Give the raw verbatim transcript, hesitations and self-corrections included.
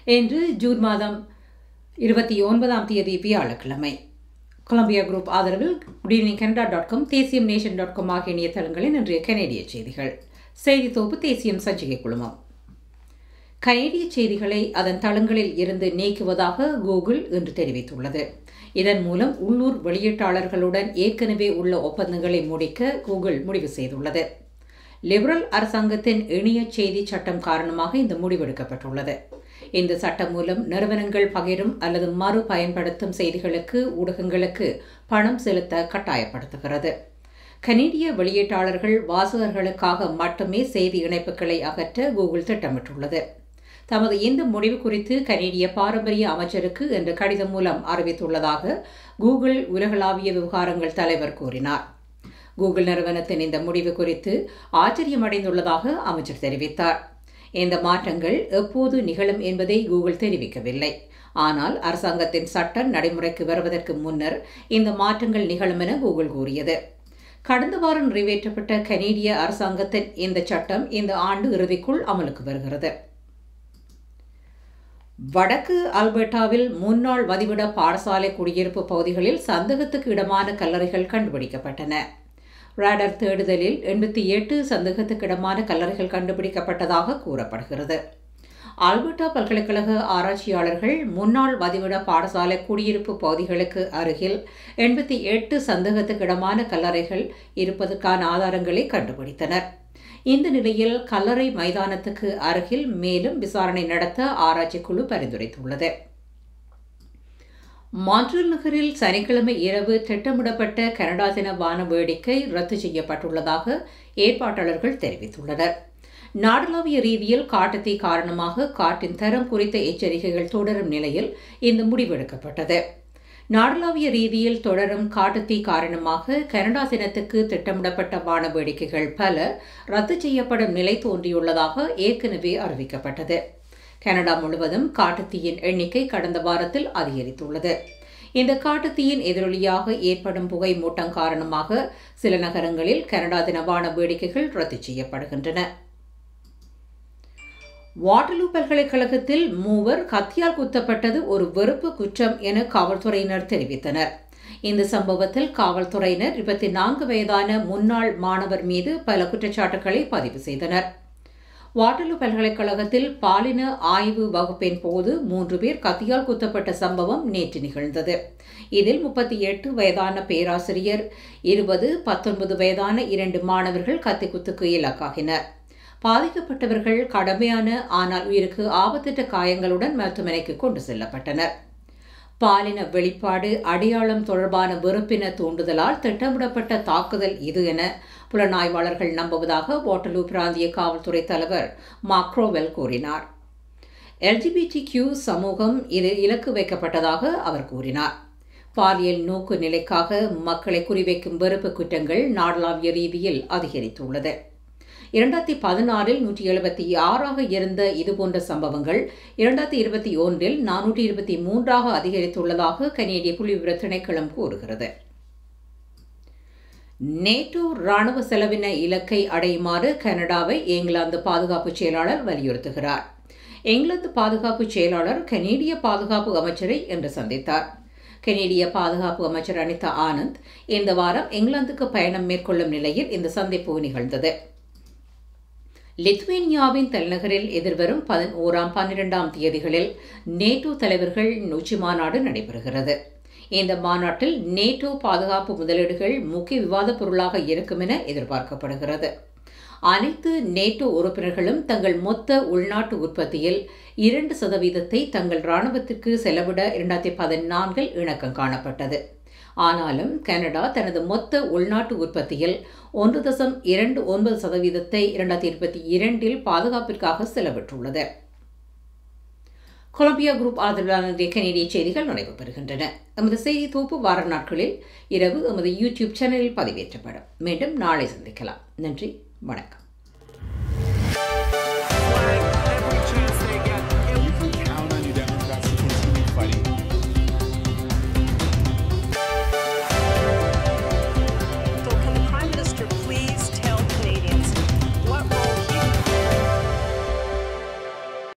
இன்று ஜூன் மாதம் இருபத்தி ஒன்பதாம் தேதி வியாழக்கிழமை. கொலம்பியா குரூப் ஆதரவில் குடிநீர் கனடா டாட் காம், தேசியம் நேஷன் டாட் காம் ஆகிய இணையதளங்களின் இன்றைய கனேடிய செய்திகள். செய்தி தொகுப்பு தேசியம் சஞ்சிகை குழுமம். கனேடிய செய்திகளை அதன் தளங்களில் இருந்து நீக்குவதாக கூகுள் இன்று தெரிவித்துள்ளது. இதன் மூலம் உள்ளூர் வெளியீட்டாளர்களுடன் ஏற்கனவே உள்ள ஒப்பந்தங்களை முடிக்க கூகுள் முடிவு செய்துள்ளது. லிபரல் அரசாங்கத்தின் இணைய செய்தி சட்டம் காரணமாக இந்த முடிவெடுக்கப்பட்டுள்ளது. இந்த சட்டம் மூலம் நிறுவனங்கள் பகிரும் அல்லது மறு பயன்படுத்தும் செய்திகளுக்கு ஊடகங்களுக்கு பணம் செலுத்த கட்டாயப்படுத்துகிறது. கனேடிய வெளியீட்டாளர்கள் வாசகர்களுக்காக மட்டுமே செய்தி இணைப்புகளை அகற்ற கூகுள் திட்டமிட்டுள்ளது. தமது இந்த முடிவு குறித்து கனேடிய பாரம்பரிய அமைச்சருக்கு இன்று கடிதம் மூலம் அறிவித்துள்ளதாக கூகுள் உலகளாவிய விவகாரங்கள் தலைவர் கூறினார். கூகுள் நிறுவனத்தின் இந்த முடிவு குறித்து ஆச்சரியமடைந்துள்ளதாக அமைச்சர் தெரிவித்தார். இந்த மாற்றங்கள் எப்போது நிகழும் என்பதை கூகுள் தெரிவிக்கவில்லை. ஆனால் அரசாங்கத்தின் சட்டம் நடைமுறைக்கு வருவதற்கு முன்னர் இந்த மாற்றங்கள் நிகழும் என கூகுள் கூறியது. கடந்த வாரம் நிறைவேற்றப்பட்ட கனேடிய அரசாங்கத்தின் இந்த சட்டம் இந்த ஆண்டு இறுதிக்குள் அமலுக்கு வருகிறது. வடக்கு அல்பர்டாவில் முன்னாள் வதிவிட பாடசாலை குடியிருப்பு பகுதிகளில் சந்தேகத்துக்கு இடமான கல்லறைகள் கண்டுபிடிக்கப்பட்டன. ராடர் தேடுதலில் எண்பத்தி எட்டு சந்தேகத்துக்கிடமான கல்லறைகள் கண்டுபிடிக்கப்பட்டதாக கூறப்படுகிறது. ஆல்பர்டா பல்கலைக்கழக ஆராய்ச்சியாளர்கள் முன்னாள் வதிவிட பாடசாலை குடியிருப்பு பகுதிகளுக்கு அருகில் எண்பத்தி எட்டு சந்தேகத்துக்கிடமான கல்லறைகள் இருப்பதற்கான ஆதாரங்களை கண்டுபிடித்தனர். இந்த நிலையில் கல்லறை மைதானத்துக்கு அருகில் மேலும் விசாரணை நடத்த ஆராய்ச்சி குழு பரிந்துரைத்துள்ளது. மான்ட்ரியல் நகரில் சனிக்கிழமை இரவு திட்டமிடப்பட்ட கனடா தின வான வேடிக்கை ரத்து செய்யப்பட்டுள்ளதாக ஏற்பாட்டாளர்கள் தெரிவித்துள்ளனர். நாடளாவிய ரீதியில் காட்டுத்தீ காரணமாக காற்றின் தரம் குறித்த எச்சரிக்கைகள் தொடரும் நிலையில் இந்த முடிவெடுக்கப்பட்டது. நாடளாவிய ரீதியில் தொடரும் காட்டுத்தீ காரணமாக கனடா தினத்துக்கு திட்டமிடப்பட்ட வான வேடிக்கைகள் பல ரத்து செய்யப்படும் நிலை தோன்றியுள்ளதாக ஏற்கனவே அறிவிக்கப்பட்டது. கனடா முழுவதும் காட்டுத்தீயின் எண்ணிக்கை கடந்த வாரத்தில் அதிகரித்துள்ளது. இந்த காட்டுத்தீயின் எதிரொலியாக ஏற்படும் புகை மூட்டம் காரணமாக சில நகரங்களில் கனடா தின வான வேடிக்கைகள் ரத்து செய்யப்படுகின்றன. வாட்டர்லூ பல்கலைக்கழகத்தில் மூவர் கத்தியால் குத்தப்பட்டது ஒரு வெறுப்பு குற்றம் என காவல்துறையினர் தெரிவித்தனர். இந்த சம்பவத்தில் காவல்துறையினர் இருபத்தி நான்கு வயதான முன்னாள் மாணவர் மீது பல குற்றச்சாட்டுகளை பதிவு செய்தனர். வாட்டர்லூ பல்கலைக்கழகத்தில் பாலின ஆய்வு வகுப்பின் போது மூன்று பேர் கத்தியால் குத்தப்பட்ட சம்பவம் நேற்று நிகழ்ந்தது. இதில் முப்பத்தி எட்டு வயதான பேராசிரியர், இருபது பத்தொன்பது வயதான இரண்டு மாணவர்கள் கத்தி குத்துக்கு இலக்காகினர். பாதிக்கப்பட்டவர்கள் கடுமையான ஆனால் உயிருக்கு ஆபத்தற்ற காயங்களுடன் மருத்துவமனைக்கு கொண்டு செல்லப்பட்டனர். பாலின வெளிப்பாடு அடையாளம் தொடர்பான வெறுப்பின தூண்டுதலால் திட்டமிடப்பட்ட தாக்குதல் இது என புலனாய்வாளர்கள் நம்புவதாக வாட்டர்லூ பிராந்திய காவல்துறை தலைவர் மாக்ரோவெல் கூறினார். எல்ஜிபிடி கியூ சமூகம் இதில் இலக்கு வைக்கப்பட்டதாக அவர் கூறினார். பாலியல் நோக்கு நிலைக்காக மக்களை குறிவைக்கும் வெறுப்பு குற்றங்கள் நாடளாவிய ரீதியில் அதிகரித்துள்ளது. இரண்டாயிரத்தி பதினாறில் நூற்றி எழுபத்தி ஆறாக இருந்த இதுபோன்ற சம்பவங்கள் இரண்டாயிரத்தி இருபத்தி ஒன்றில் நானூற்றி இருபத்தி மூன்றாக அதிகரித்துள்ளதாக கனேடிய புள்ளிவிவர திணைக்களம் கூறுகிறது. நேட்டோ ராணுவ செலவின இலக்கை அடையுமாறு கனடாவை இங்கிலாந்து பாதுகாப்பு செயலாளர் வலியுறுத்துகிறார். இங்கிலாந்து பாதுகாப்பு செயலாளர் கனேடிய பாதுகாப்பு அமைச்சரை இன்று சந்தித்தார். கனேடிய பாதுகாப்பு அமைச்சர் அனிதா ஆனந்த் இந்த வாரம் இங்கிலாந்துக்கு பயணம் மேற்கொள்ளும் நிலையில் இந்த சந்திப்பு நிகழ்ந்தது. லித்துவேனியாவின் தலைநகரில் எதிர்வரும் பதினோராம் பன்னிரெண்டாம் தேதிகளில் நேட்டோ தலைவர்கள் உச்சி மாநாடு நடைபெறுகிறது. இந்த மாநாட்டில் நேட்டோ பாதுகாப்பு முதலீடுகள் முக்கிய விவாத பொருளாக இருக்கும் என எதிர்பார்க்கப்படுகிறது. அனைத்து நேட்டோ உறுப்பினர்களும் தங்கள் மொத்த உள்நாட்டு உற்பத்தியில் இரண்டு சதவீதத்தை தங்கள் இராணுவத்திற்கு செலவிட இரண்டாயிரத்தி பதினான்கில் இணக்கம் காணப்பட்டது. ஆனாலும் கனடா தனது மொத்த உள்நாட்டு உற்பத்தியில் ஒன்று தசம் இரண்டு ஒன்பது சதவீதத்தை இரண்டாயிரத்தி இருபத்தி இரண்டில் பாதுகாப்பிற்காக செலவிட்டுள்ளது. கொலம்பியா குரூப் ஆதரவிலான கனேடிய செய்திகள் நிறைவு பெறுகின்றன. எமது செய்தி தொகுப்பு வார நாட்களில் இரவு எமது யூடியூப் சேனலில் பதிவேற்றப்படும். மீண்டும் நாளை சந்திக்கலாம். நன்றி, வணக்கம்.